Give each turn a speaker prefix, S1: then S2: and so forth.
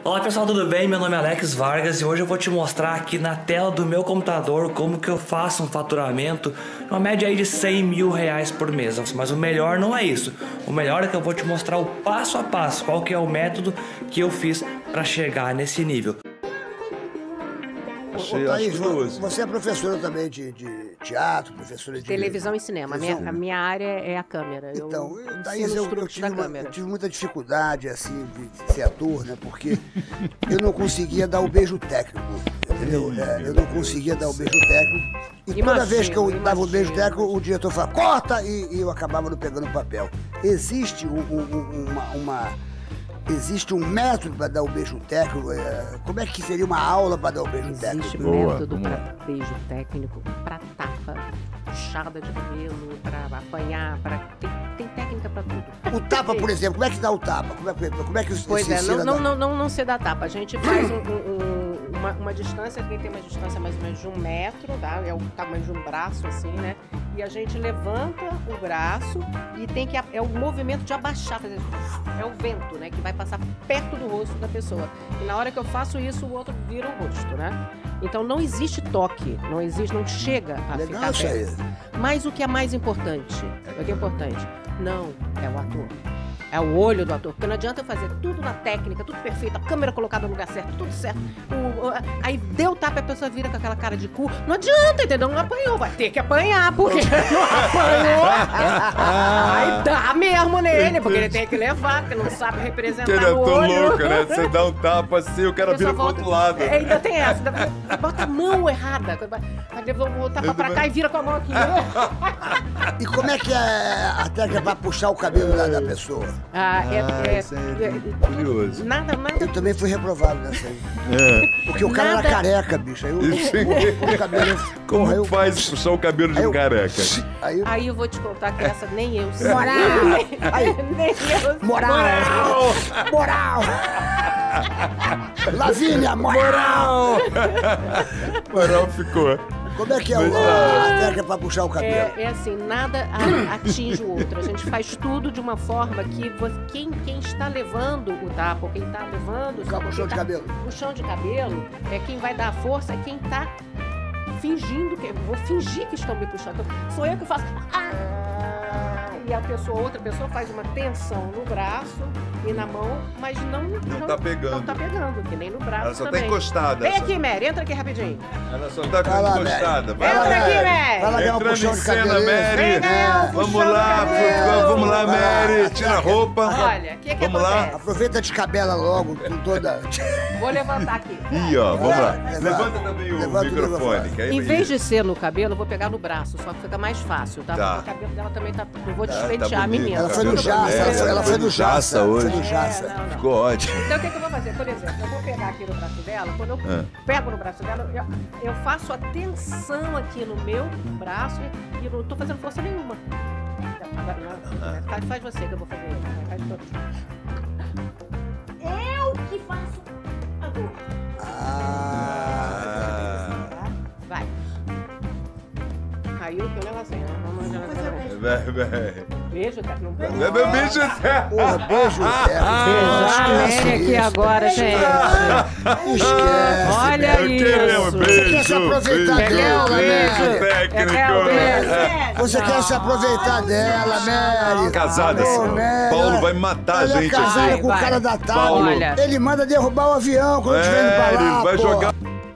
S1: Olá pessoal, tudo bem? Meu nome é Alex Vargas e hoje eu vou te mostrar aqui na tela do meu computador como que eu faço um faturamento, uma média aí de 100 mil reais por mês. Mas o melhor não é isso, o melhor é que eu vou te mostrar o passo a passo, qual que é o método que eu fiz para chegar nesse nível.
S2: Thaís, você é professora também de teatro, professora de
S3: televisão e cinema. A minha área é a câmera.
S2: Então, Thaís, eu tive muita dificuldade assim de ser ator, né? Porque eu não conseguia dar o beijo técnico, entendeu? Eu não conseguia dar o beijo técnico. E toda vez que eu dava o beijo técnico, o diretor falava, corta! E eu acabava não pegando o papel. Existe Existe um método para dar o beijo técnico? Como é que seria uma aula para dar o beijo técnico?
S3: Existe método para beijo técnico, para tapa, puxada de cabelo, para apanhar, tem técnica para tudo.
S2: O tapa, por exemplo, como é que dá o tapa? Como é que
S3: Pois é, não se dá tapa. A gente faz uma distância, quem tem uma distância mais ou menos de 1 metro, tá? É o tamanho de um braço, assim, né? E a gente levanta o braço e tem que... É o movimento de abaixar, fazer, é o vento, né? Que vai passar perto do rosto da pessoa. E na hora que eu faço isso, o outro vira o rosto, né? Então não existe toque, não chega a ficar perto. Mas o que é mais importante? O que é importante? Não é o ator. É o olho do ator, porque não adianta eu fazer tudo na técnica, tudo perfeito, a câmera colocada no lugar certo, tudo certo. Aí deu tapa e a pessoa vira com aquela cara de cu. Não adianta, entendeu? Não apanhou, vai ter que apanhar, porque não apanhou. Aí dá mesmo nele, porque ele tem que levar, porque não sabe representar
S4: ele é
S3: o
S4: tão
S3: olho.
S4: louco, né? Você dá um tapa assim, o cara vira pro outro lado.
S3: Ainda tem essa, bota a mão errada. Vai levar o tapa pra cá e vira com a mão aqui.
S2: E como é que é a técnica pra puxar o cabelo da pessoa?
S4: Isso é curioso.
S3: Nada.
S2: Eu também fui reprovado nessa aí. Porque o cara era careca, bicho. Aí o cabelo...
S4: Como faz puxar o cabelo de um careca?
S3: Aí eu vou te contar que essa nem eu sei.
S2: Moral!
S3: Nem eu sei.
S2: Moral! Lavínia, moral!
S4: Moral ficou.
S2: Como é que é a técnica pra puxar o cabelo?
S3: É assim, nada atinge o outro. A gente faz tudo de uma forma que quem está levando o tapa, ou quem está levando
S2: o puxão de cabelo.
S3: Puxão de cabelo é quem vai dar a força, é quem está fingindo que... Vou fingir que estão me puxando. Sou eu que faço... E a outra pessoa faz uma tensão no braço e na mão, mas não
S4: tá pegando.
S3: Não tá pegando, que nem no braço.
S4: Ela só
S3: também.
S4: tá encostada.
S3: Vem aqui, Mary, entra aqui rapidinho.
S4: Ela só tá encostada.
S3: Entra aqui, Mary.
S2: Vai lá ganhar um puxão de cabelo.
S4: Mary. Vamos lá, Mary. Tira a roupa.
S3: Olha, o que
S4: vamos lá.
S2: Aproveita de cabela logo, com toda...
S3: Vou levantar aqui.
S4: Ih, ó, vamos lá. Levanta também o microfone.
S3: Em vez de ser no cabelo, eu vou pegar no braço, só que fica mais fácil, tá? Porque o cabelo dela também tá... Eu vou despentear a menina.
S2: Ela foi no Jaça, ela foi no Jaça hoje.
S4: Ficou ótimo.
S3: Então o que eu vou fazer? Por exemplo, eu vou pegar aqui no braço dela, quando eu pego no braço dela, eu faço a tensão aqui no meu braço e não tô fazendo força nenhuma. Faz você que eu vou fazer. Faz todo. Eu que faço a dor. Vai. Caiu que o negócio assim, Beijo, tá? Não beijo.
S4: Beijo,
S2: Porra, beijo,
S3: Beijar a Mary aqui agora, gente.
S2: Esquece.
S3: Olha isso.
S2: Você quer se aproveitar dela,
S4: técnico.
S2: Você quer se aproveitar dela, Mary.
S4: Casada, Paulo vai matar a gente.
S2: Ela é casada com o cara da tábua. Ele manda derrubar o avião quando estiver indo pra lá,
S4: vai jogar...